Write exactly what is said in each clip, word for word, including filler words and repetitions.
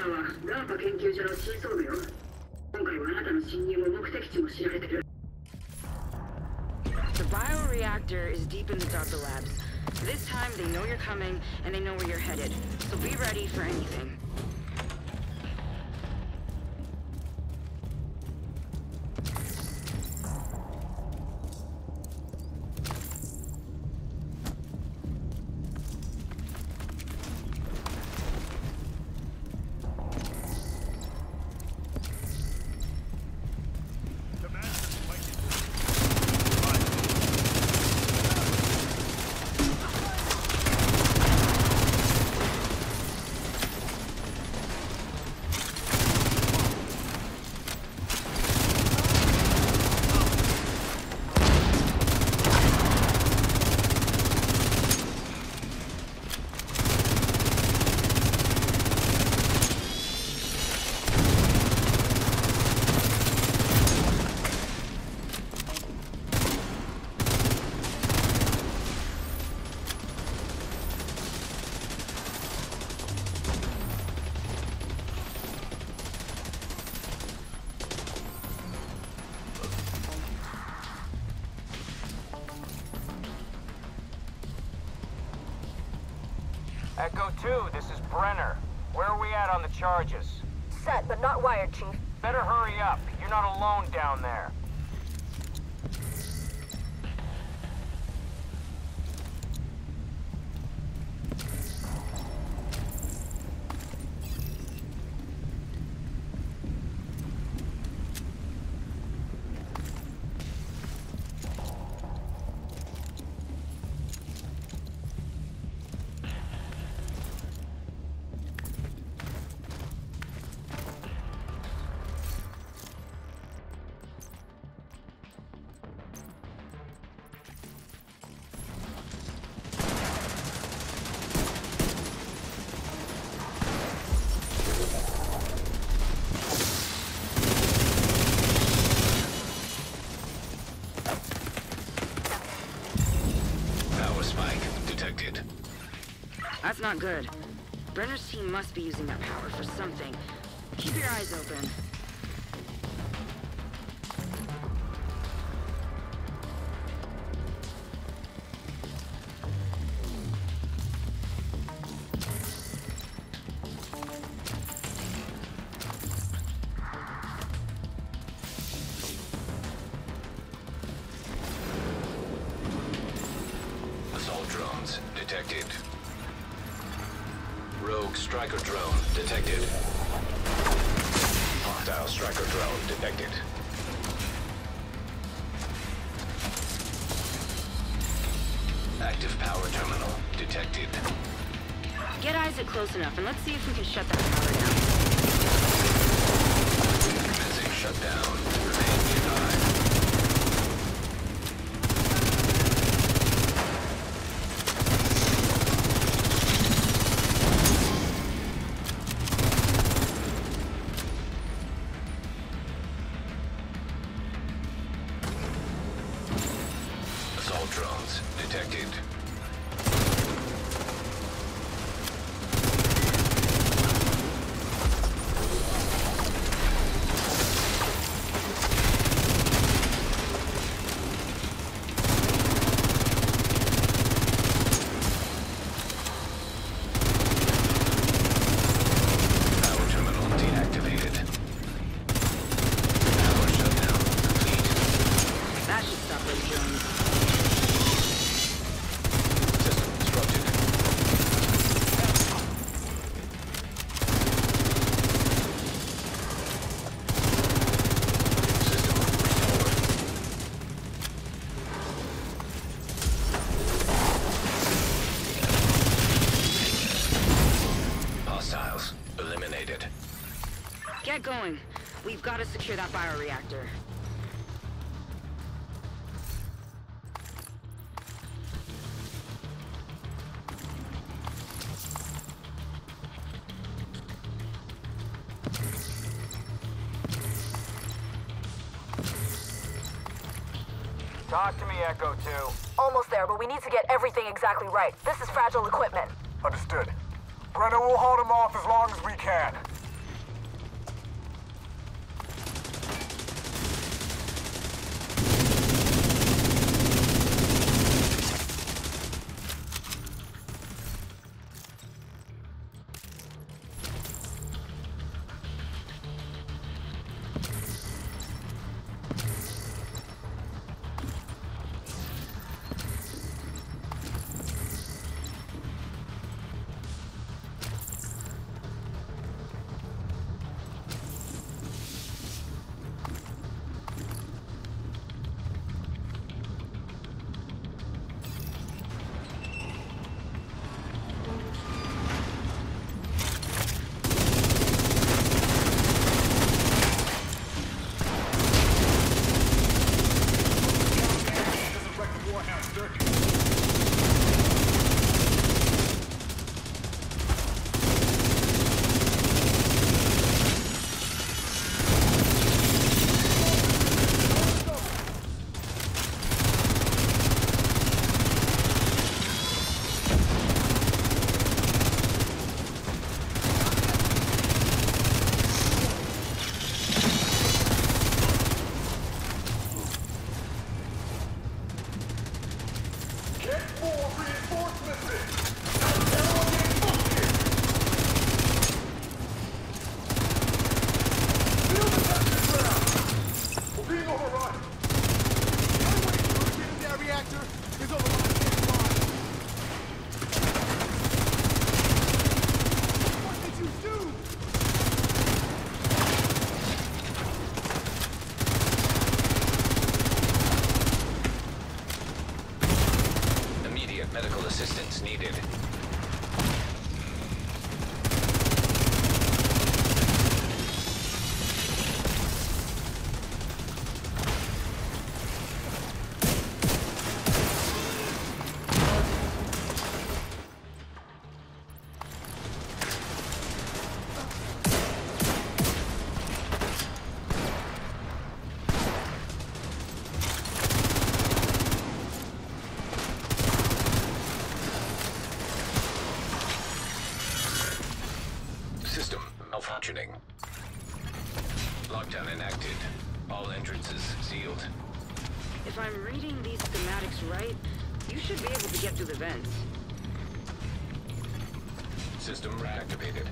The bioreactor is deep in the Data Labs. This time, they know you're coming, and they know where you're headed. So be ready for anything. Echo two, this is Brenner. Where are we at on the charges? Set, but not wired, Chief. Better hurry up. You're not alone down there. That's not good. Brenner's team must be using that power for something. Keep your eyes open. Assault drones detected. Rogue striker drone detected. Hostile striker drone detected. Active power terminal detected. Get Isaac close enough, and let's see if we can shut that power down. Commencing shutdown. Remain denied. Assault drones detected. Power terminal deactivated. Power shutdown complete. That should stop those drones. System disrupted. System restored. Hostiles eliminated. Get going. We've got to secure that bioreactor. Talk to me, Echo two. Almost there, but we need to get everything exactly right. This is fragile equipment. Understood. Brenner will hold him off as long as we can. functioning. Lockdown enacted. All entrances sealed. If I'm reading these schematics right, you should be able to get through the vents. System reactivated.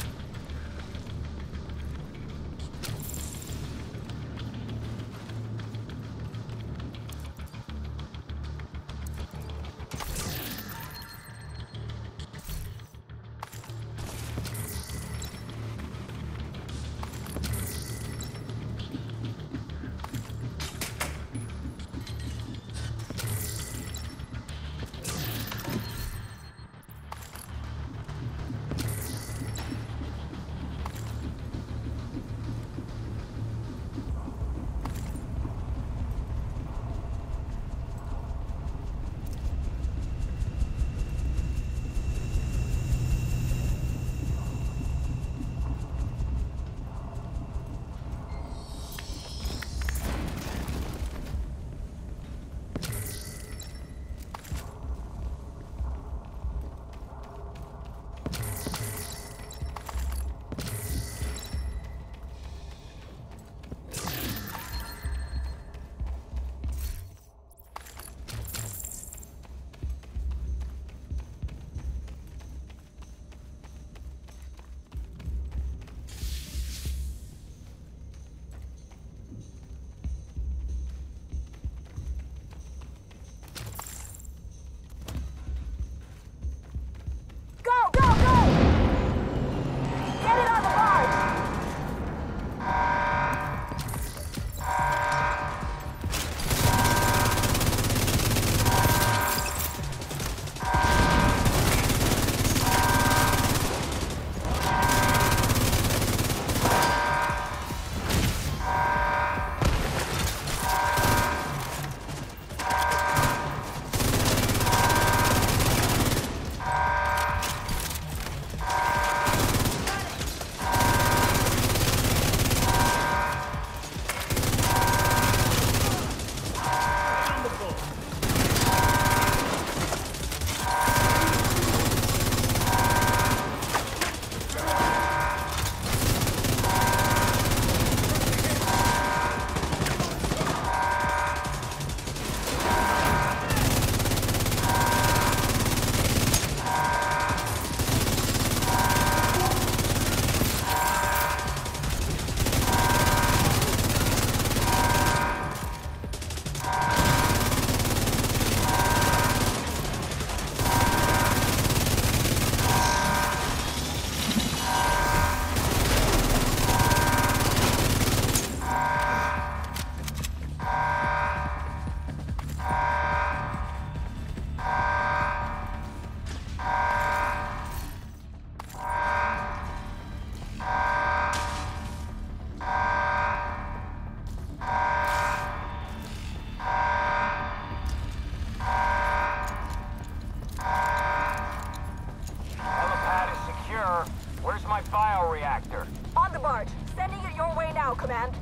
Command.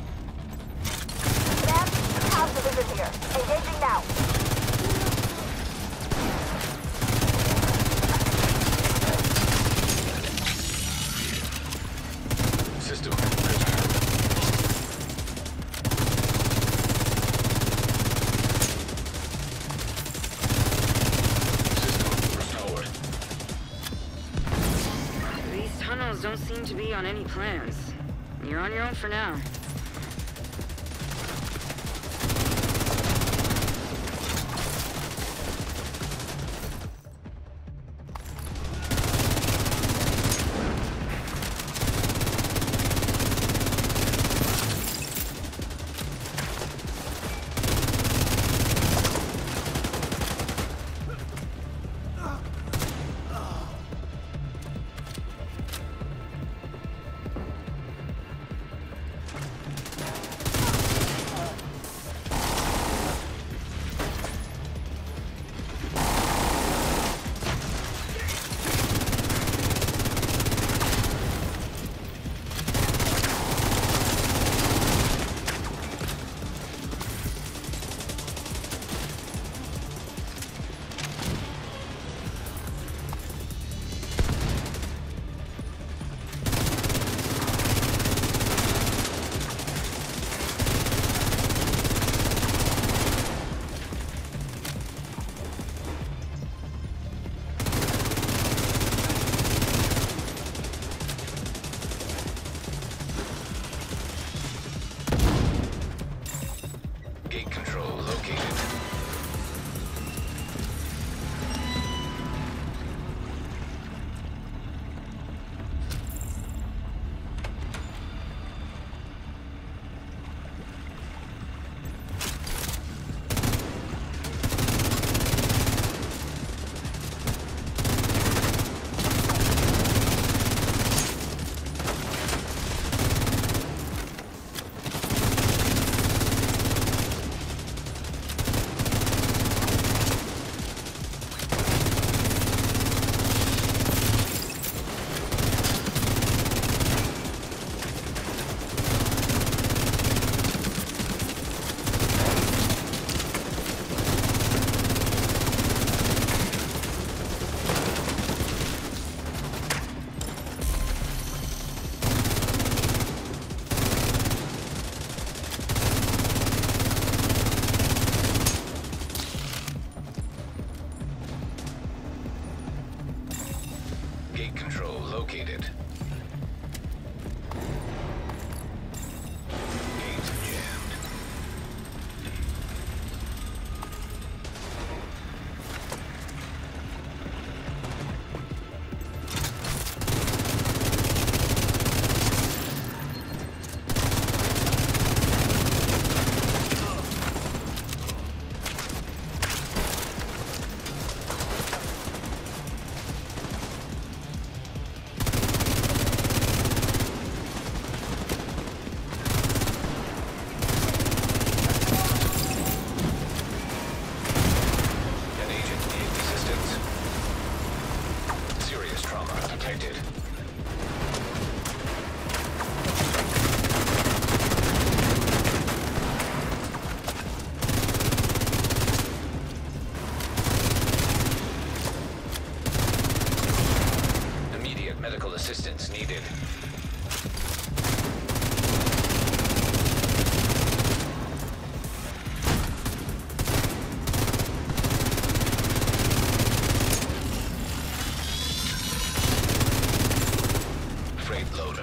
Command, house division here. Engaging now. System restored. System restored. These tunnels don't seem to be on any plans. You're on your own for now.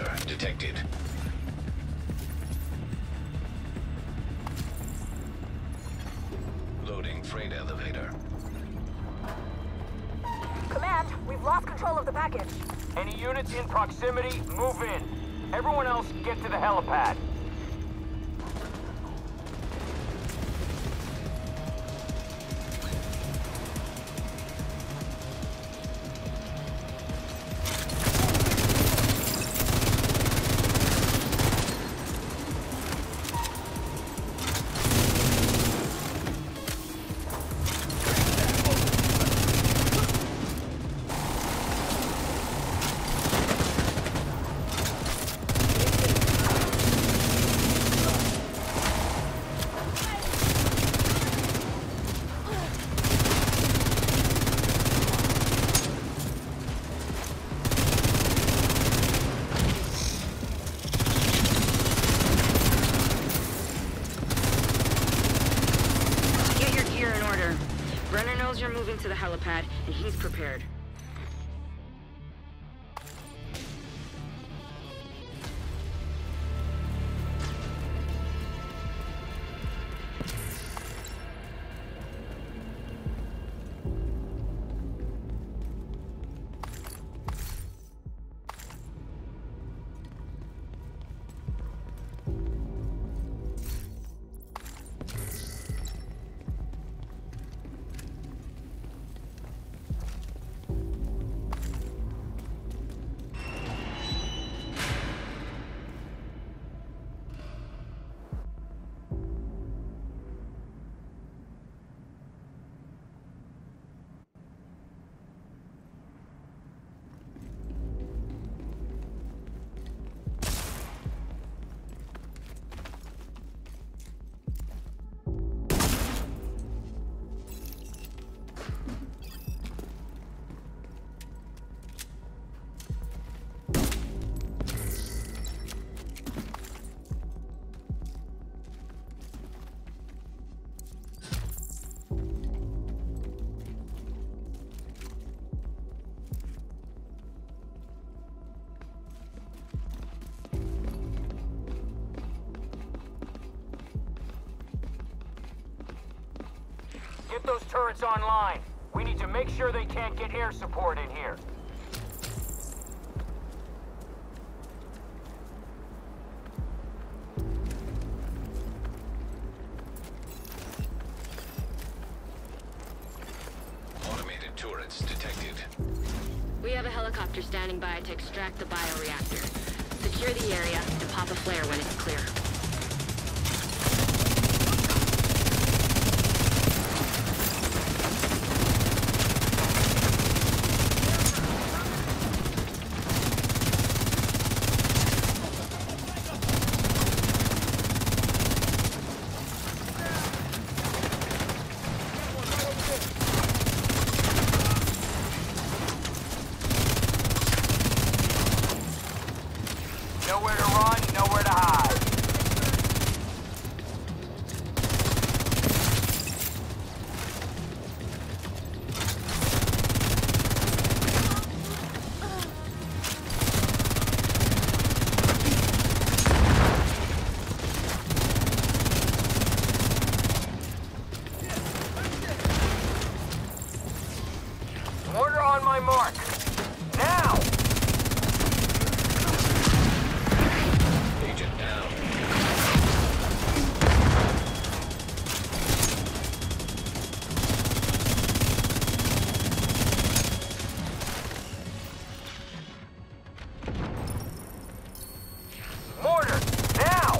Predator detected. Loading freight elevator. Command, we've lost control of the package. Any units in proximity, move in. Everyone else, get to the helipad. You're moving to the helipad, and he's prepared. Get those turrets online. We need to make sure they can't get air support in here. Automated turrets detected. We have a helicopter standing by to extract the bioreactor. Secure the area and pop a flare when it's clear. Nowhere to run, nowhere to hide. Order on my mark. Now! Agent down. Mortar! Now!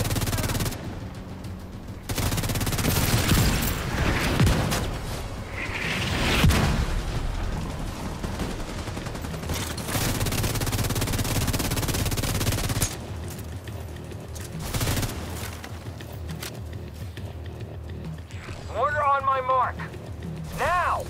Mortar on my mark. Now!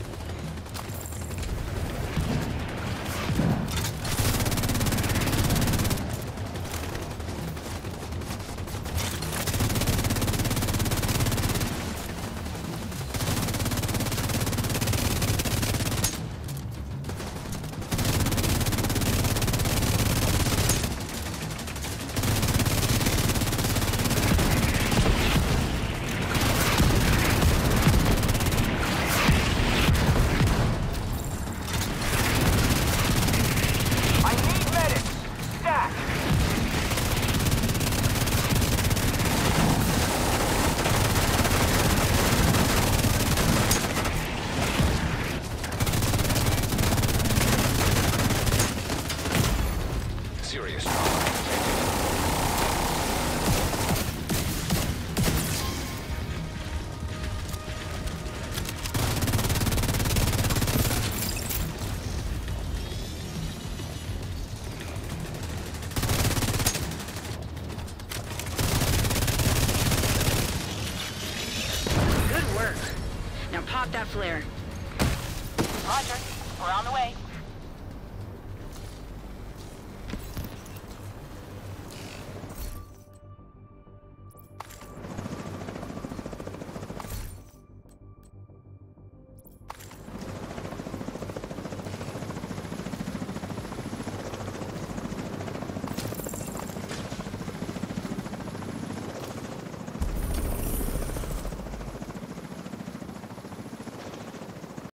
that flare. Roger. We're on the way.